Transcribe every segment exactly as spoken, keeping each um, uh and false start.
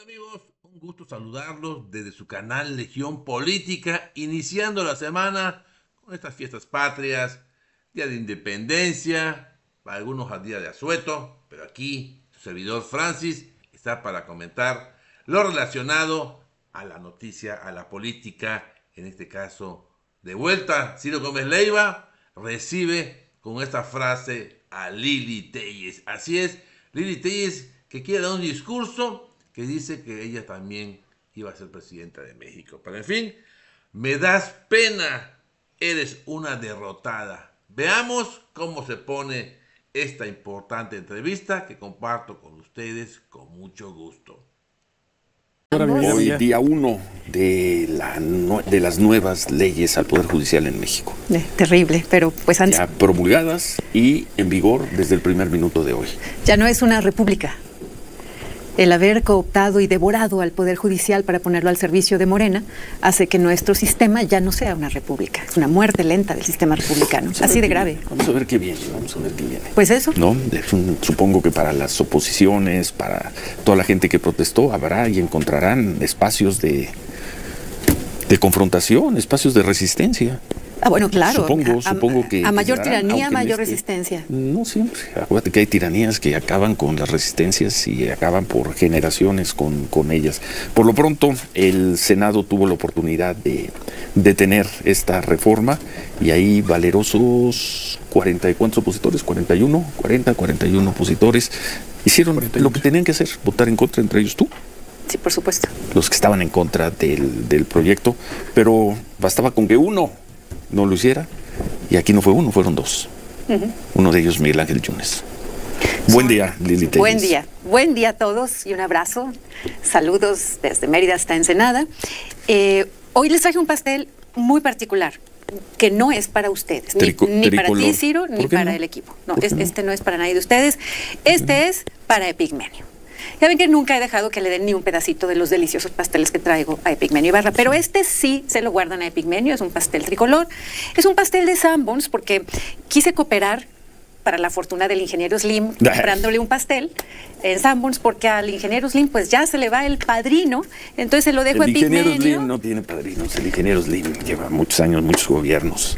Amigos, un gusto saludarlos desde su canal Legión Política, iniciando la semana con estas fiestas patrias, Día de Independencia, para algunos al Día de Asueto, pero aquí su servidor Francis está para comentar lo relacionado a la noticia, a la política, en este caso de vuelta. Ciro Gómez Leiva recibe con esta frase a Lili Téllez. Así es, Lili Téllez, que quiere dar un discurso que dice que ella también iba a ser presidenta de México. Pero en fin, me das pena, eres una derrotada. Veamos cómo se pone esta importante entrevista que comparto con ustedes con mucho gusto. Hoy día uno de, la, de las nuevas leyes al Poder Judicial en México. Eh, terrible, pero pues antes... Ya promulgadas y en vigor desde el primer minuto de hoy. Ya no es una república. El haber cooptado y devorado al Poder Judicial para ponerlo al servicio de Morena hace que nuestro sistema ya no sea una república. Es una muerte lenta del sistema republicano, así de grave. Vamos a ver qué viene, vamos a ver qué viene. Pues eso. No, supongo que para las oposiciones, para toda la gente que protestó, habrá y encontrarán espacios de, de confrontación, espacios de resistencia. Ah, bueno, claro. Supongo, a, supongo que... A mayor darán, tiranía, mayor este, resistencia. No siempre. Acuérdate que hay tiranías que acaban con las resistencias y acaban por generaciones con, con ellas. Por lo pronto, el Senado tuvo la oportunidad de detener esta reforma y ahí valerosos cuarenta y cuántos opositores, cuarenta y uno, cuarenta, cuarenta y uno opositores, hicieron lo que tenían que hacer, votar en contra, entre ellos tú. Sí, por supuesto. Los que estaban en contra del, del proyecto, pero bastaba con que uno no lo hiciera, y aquí no fue uno, fueron dos. Uh-huh. Uno de ellos, Miguel Ángel Yunes. Buen día, Lili Téllez. Buen día, buen día a todos y un abrazo. Saludos desde Mérida hasta Ensenada. Eh, hoy les traje un pastel muy particular, que no es para ustedes, Trico, ni, ni para ti, Ciro, ni para no? el equipo. No, es, no? Este no es para nadie de ustedes, este uh-huh. es para Epigmenio. Ya ven que nunca he dejado que le den ni un pedacito de los deliciosos pasteles que traigo a Epigmenio Ibarra, pero este sí se lo guardan a Epigmenio, es un pastel tricolor. Es un pastel de Sanborns porque quise cooperar para la fortuna del ingeniero Slim, comprándole un pastel en Sanborns, porque al ingeniero Slim pues ya se le va el padrino, entonces se lo dejo a Epigmenio. El ingeniero Slim no tiene padrinos, el ingeniero Slim lleva muchos años, muchos gobiernos.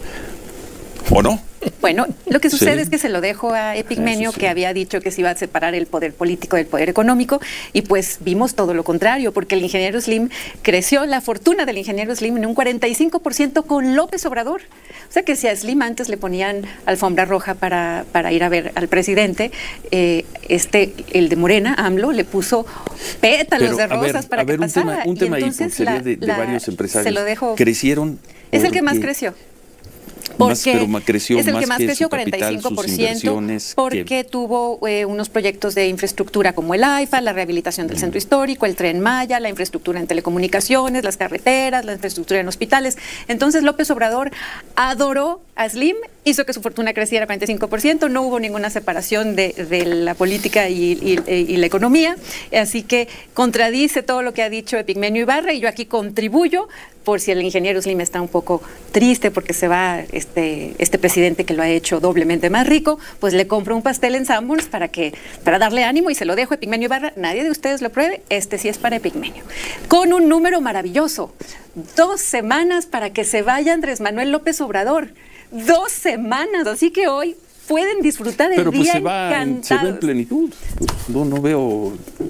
¿O no? Bueno, lo que sucede sí. es que se lo dejo a Epigmenio, sí. que había dicho que se iba a separar el poder político del poder económico, y pues vimos todo lo contrario, porque el ingeniero Slim creció, la fortuna del ingeniero Slim en un cuarenta y cinco por ciento con López Obrador. O sea que si a Slim antes le ponían alfombra roja para, para ir a ver al presidente, eh, este, el de Morena, AMLO, le puso pétalos Pero, de rosas ver, para que ver, pasara. Un tema, un tema y entonces la, de, de la, varios empresarios se lo dejo, crecieron. Es el que más creció. Porque más, pero creció es el más que más que creció, capital, cuarenta y cinco por ciento, porque que... tuvo eh, unos proyectos de infraestructura como el AIFA, la rehabilitación del mm. centro histórico, el Tren Maya, la infraestructura en telecomunicaciones, las carreteras, la infraestructura en hospitales. Entonces López Obrador adoró a Slim, hizo que su fortuna creciera cuarenta y cinco por ciento, no hubo ninguna separación de, de la política y, y, y la economía, así que contradice todo lo que ha dicho Epigmenio Ibarra, y yo aquí contribuyo por si el ingeniero Slim está un poco triste porque se va este, este presidente que lo ha hecho doblemente más rico, pues le compro un pastel en Sanborns para, que, para darle ánimo y se lo dejo a Epigmenio Ibarra. Nadie de ustedes lo pruebe, este sí es para Epigmenio. Con un número maravilloso, dos semanas para que se vaya Andrés Manuel López Obrador. Dos semanas, así que hoy pueden disfrutar el Pero pues día se va, encantados. Se va en plenitud. No, no veo,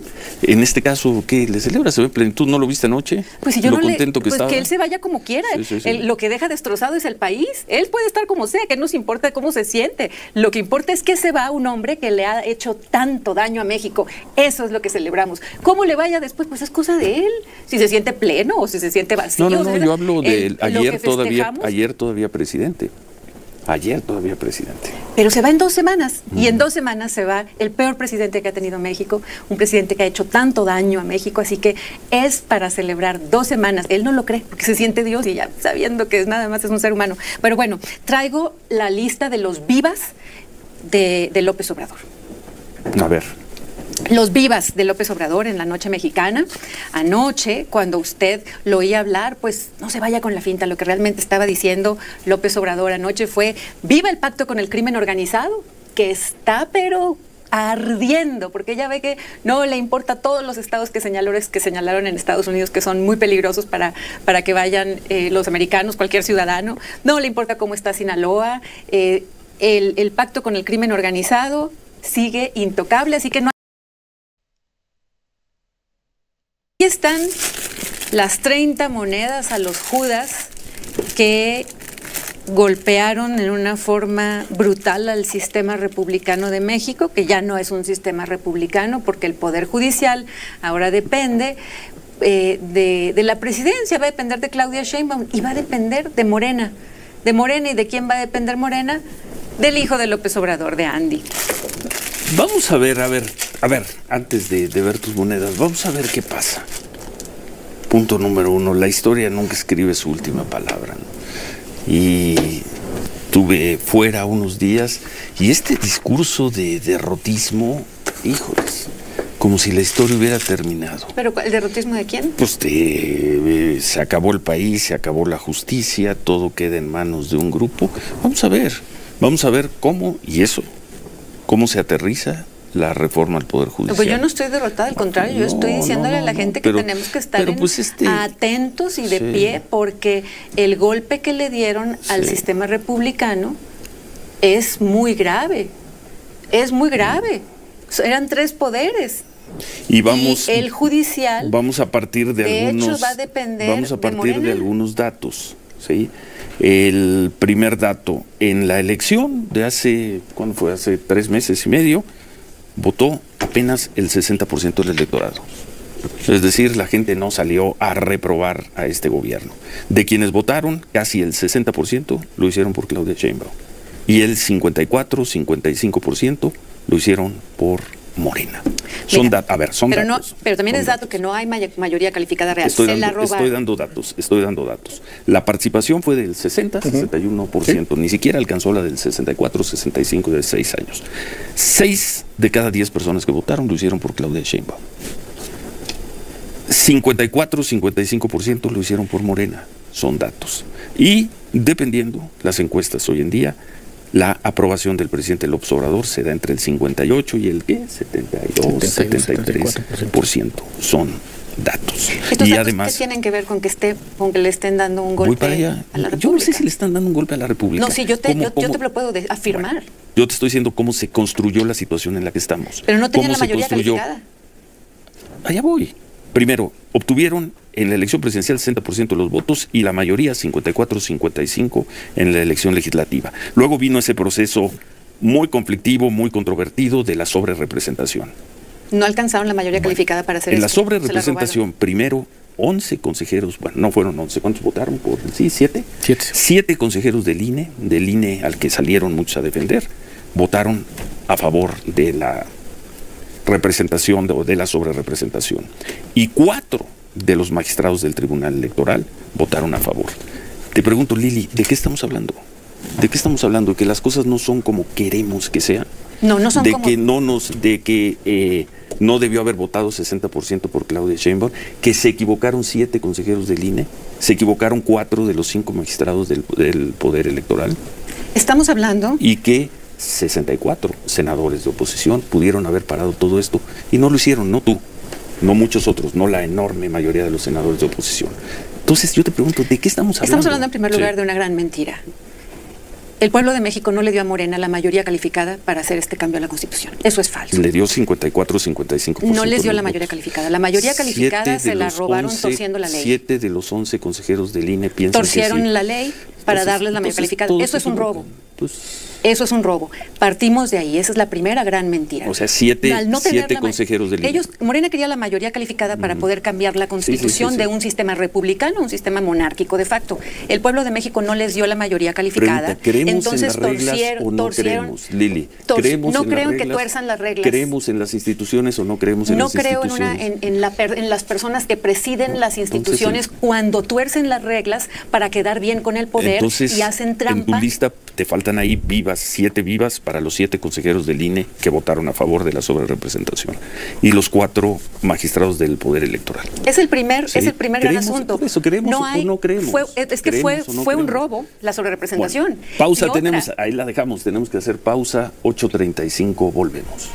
en este caso, ¿qué le celebra? ¿Se ve en plenitud? ¿No lo viste anoche? Pues si yo lo no contento le, que pues estaba. Que él se vaya como quiera. Sí, sí, sí. El, lo que deja destrozado es el país. Él puede estar como sea, que no nos importa cómo se siente. Lo que importa es que se va un hombre que le ha hecho tanto daño a México. Eso es lo que celebramos. ¿Cómo le vaya después? Pues es cosa de él. Si se siente pleno o si se siente vacío. No, no, no, yo hablo de el, ayer todavía, ayer todavía presidente. Ayer todavía presidente. Pero se va en dos semanas, mm. y en dos semanas se va el peor presidente que ha tenido México, un presidente que ha hecho tanto daño a México, así que es para celebrar dos semanas. Él no lo cree, porque se siente Dios y ya sabiendo que nada más es un ser humano. Pero bueno, traigo la lista de los vivas de, de López Obrador. A ver. Los vivas de López Obrador en la noche mexicana. Anoche, cuando usted lo oía hablar, pues no se vaya con la finta. Lo que realmente estaba diciendo López Obrador anoche fue: viva el pacto con el crimen organizado, que está pero ardiendo, porque ella ve que no le importa todos los estados que señalaron, que señalaron en Estados Unidos que son muy peligrosos para, para que vayan eh, los americanos, cualquier ciudadano. No le importa cómo está Sinaloa. Eh, el, el pacto con el crimen organizado sigue intocable, así que no. Aquí están las treinta monedas a los Judas que golpearon en una forma brutal al sistema republicano de México, que ya no es un sistema republicano porque el Poder Judicial ahora depende eh, de, de la presidencia, va a depender de Claudia Sheinbaum y va a depender de Morena. ¿De Morena y de quién va a depender Morena? Del hijo de López Obrador, de Andy. Vamos a ver, a ver, a ver, antes de, de ver tus monedas, vamos a ver qué pasa. Punto número uno, la historia nunca escribe su última palabra, ¿no? Y estuve fuera unos días y este discurso de derrotismo, híjoles, como si la historia hubiera terminado. ¿Pero el derrotismo de quién? Pues de, eh, se acabó el país, se acabó la justicia, todo queda en manos de un grupo. Vamos a ver, vamos a ver cómo, y eso, cómo se aterriza la reforma al Poder Judicial. Pues yo no estoy derrotada, al contrario, no, yo estoy diciéndole no, no, a la gente que pero, tenemos que estar pues en, este, atentos y de sí. pie, porque el golpe que le dieron sí. al sistema republicano es muy grave, es muy grave. Eran tres poderes. Y vamos, y el judicial, vamos a partir de, de algunos, hecho, va a depender vamos a partir de, de algunos datos, ¿sí? El primer dato, en la elección de hace, ¿cuándo fue? Hace tres meses y medio, votó apenas el sesenta por ciento del electorado. Es decir, la gente no salió a reprobar a este gobierno. De quienes votaron, casi el sesenta por ciento lo hicieron por Claudia Sheinbaum. Y el cincuenta y cuatro, cincuenta y cinco por ciento lo hicieron por Morena. Son Mira, a ver, son pero datos. No, pero también es dato datos. que no hay may mayoría calificada real. Estoy, Se dando, la robaron. estoy dando datos, estoy dando datos. La participación fue del sesenta, sesenta y uno por ciento, ¿sí? Ni siquiera alcanzó la del sesenta y cuatro, sesenta y cinco de seis años. Seis de cada diez personas que votaron lo hicieron por Claudia Sheinbaum. cincuenta y cuatro, cincuenta y cinco por ciento lo hicieron por Morena. Son datos. Y dependiendo las encuestas hoy en día, la aprobación del presidente López Obrador se da entre el cincuenta y ocho y el ¿qué? setenta y dos, setenta y tres por ciento. Son datos. ¿Estos y datos además, qué tienen que ver con que esté, con que le estén dando un golpe voy para allá. a la República? Yo no sé si le están dando un golpe a la República. No, sí, yo te, ¿Cómo, yo, cómo? yo te lo puedo de, afirmar. Bueno, yo te estoy diciendo cómo se construyó la situación en la que estamos. Pero no tenían ¿Cómo la mayoría construyó? calificada. Allá voy. Primero, obtuvieron en la elección presidencial sesenta por ciento de los votos y la mayoría, cincuenta y cuatro, cincuenta y cinco, en la elección legislativa. Luego vino ese proceso muy conflictivo, muy controvertido de la sobrerepresentación. No alcanzaron la mayoría bueno, calificada para hacer en esto. la sobrerepresentación, primero, once consejeros, bueno, no fueron once, ¿cuántos votaron? Por, sí, siete. Siete. Siete consejeros del I N E, del I N E al que salieron muchos a defender, votaron a favor de la representación o de, de la sobrerepresentación. Y cuatro de los magistrados del Tribunal Electoral votaron a favor. Te pregunto, Lili, ¿de qué estamos hablando? ¿De qué estamos hablando? ¿De que las cosas no son como queremos que sean? No, no son de como... que no nos, de que eh, no debió haber votado sesenta por ciento por Claudia Sheinbaum, que se equivocaron siete consejeros del I N E, se equivocaron cuatro de los cinco magistrados del, del Poder Electoral. Estamos hablando... Y que sesenta y cuatro senadores de oposición pudieron haber parado todo esto y no lo hicieron, no tú, no muchos otros, no la enorme mayoría de los senadores de oposición. Entonces yo te pregunto, ¿de qué estamos hablando? Estamos hablando en primer lugar sí. de una gran mentira. El pueblo de México no le dio a Morena la mayoría calificada para hacer este cambio a la Constitución. Eso es falso. Le dio cincuenta y cuatro, cincuenta y cinco por ciento. No les dio la mayoría calificada. La mayoría calificada se la robaron once, torciendo la ley. Siete de los once consejeros del I N E piensan Torcieron que sí. la ley para entonces, darles la mayoría calificada. Eso es un robo. Pues, Eso es un robo. Partimos de ahí. Esa es la primera gran mentira. o sea, siete, Al no tener siete la consejeros del I N E. Ellos, Morena quería la mayoría calificada para poder cambiar la Constitución sí, sí, sí, sí. de un sistema republicano a un sistema monárquico de facto. El pueblo de México no les dio la mayoría calificada. Pregunta, ¿creemos Entonces en las reglas torcieron, o no torcieron, creemos, Lili? tor ¿Creemos no en creo las en que reglas? tuerzan las reglas. ¿Creemos en las instituciones o no creemos en no las creo instituciones? en, una, en, en, la per, en las personas que presiden No, las instituciones entonces, cuando tuercen las reglas para quedar bien con el poder entonces, y hacen trampa. En tu lista te faltan ahí vivas, siete vivas para los siete consejeros del I N E que votaron a favor de la sobrerepresentación y los cuatro magistrados del Poder Electoral. Es el primer, sí. es el primer gran asunto. Por eso creemos no o hay, no creemos. Fue, es que fue, no fue un robo la sobrerepresentación. Bueno, pausa tenemos, ahí la dejamos, tenemos que hacer pausa, ocho treinta y cinco, volvemos.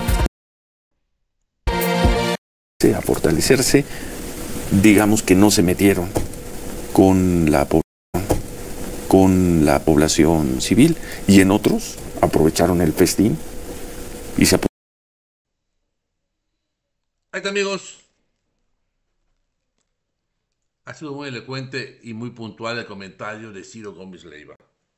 A fortalecerse, digamos que no se metieron con la población, con la población civil, y en otros aprovecharon el festín y se... Ahí está, amigos. Ha sido muy elocuente y muy puntual el comentario de Ciro Gómez Leiva.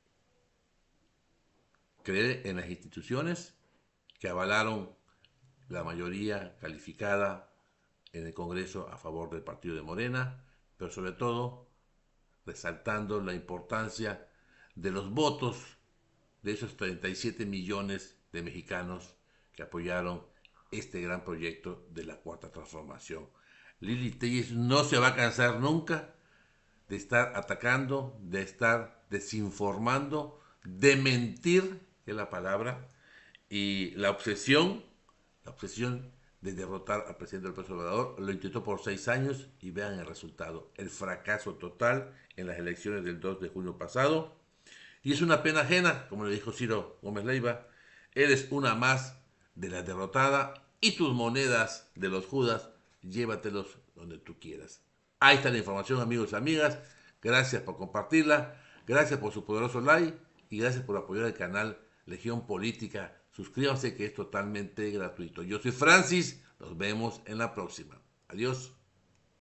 Cree en las instituciones que avalaron la mayoría calificada en el Congreso a favor del partido de Morena, pero sobre todo resaltando la importancia de los votos de esos treinta y siete millones de mexicanos que apoyaron este gran proyecto de la Cuarta Transformación. Lili Telles no se va a cansar nunca de estar atacando, de estar desinformando, de mentir, que es la palabra, y la obsesión, la obsesión de derrotar al presidente López Obrador. Lo intentó por seis años y vean el resultado, el fracaso total en las elecciones del dos de junio pasado. Y es una pena ajena, como le dijo Ciro Gómez Leiva, eres una más de la derrotada y tus monedas de los Judas, llévatelos donde tú quieras. Ahí está la información, amigos y amigas. Gracias por compartirla, gracias por su poderoso like y gracias por apoyar el canal Legión Política. Suscríbanse, que es totalmente gratuito. Yo soy Francis, nos vemos en la próxima. Adiós.